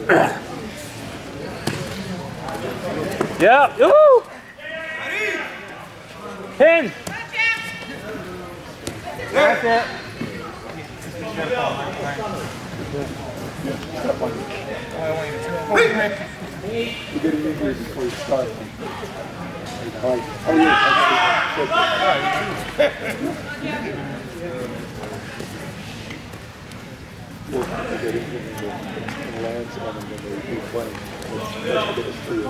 Yeah. Woo! Pin. That's it. You get an injury before you start. Oh, lands on them when they keep playing. Let's get us through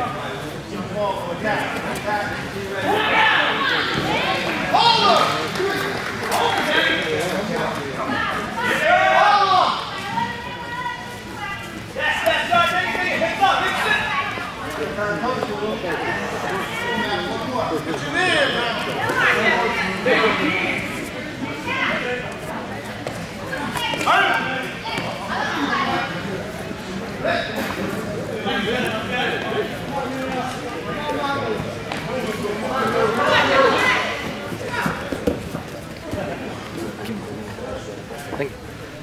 Thank you.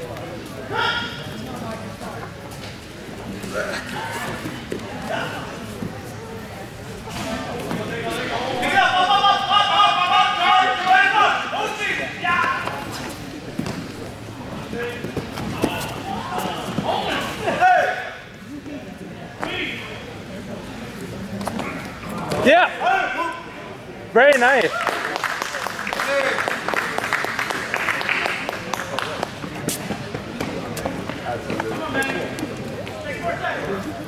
Yeah. Very nice. Absolutely.